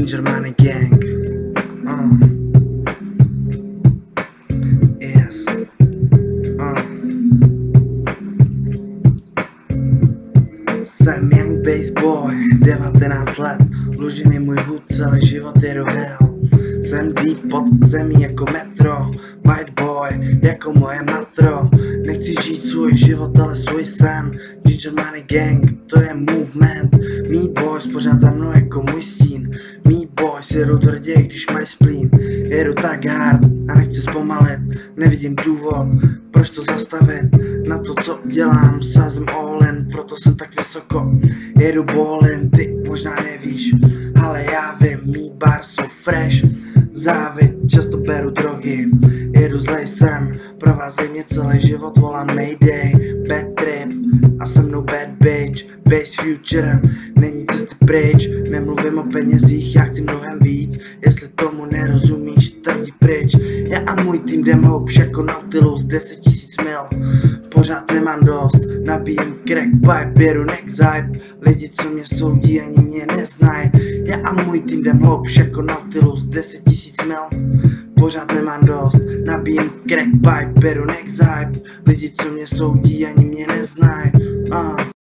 Ginger Money Gang. Yes. Jsem young bass boy, 19 let, dlužený můj hud, celý život je do hell. Jsem deep pod zemí jako metro, white boy jako moje matro. Nechci žít svůj život, ale svůj sen. Ginger Money Gang, to je movement. Mí boys pořád za mnou jako můj stín. Mí boys jedou tvrdě, když mají splín. Jedu tak hard a nechci zpomalit. Nevidím důvod, proč to zastavit. Na to, co dělám, sázím all in, proto jsem tak vysoko. Jedu ballin, ty možná nevíš, ale já vím, mý bar jsou fresh. Závit, často beru drogy, jedu zlej sen, provázej mě celý život, volám Mayday, bad trip a se mnou bad bitch, base future, není cesty pryč, nemluvím o penězích, já chci mnohem víc, jestli tomu nerozumíš, tak jdi pryč, já a můj tým jdem hloubš jako Nautilus, 10 000 mil, pořád nemám dost, nabíjem crack pipe, jedu next hype, lidi co mě soudí ani mě neznají, já a můj tým jdem hloubš jako Nautilus, 10 000 mil, pořád nemám dost, nabíjem crack pipe, jedu next hype, lidi co mě soudí ani mě neznají.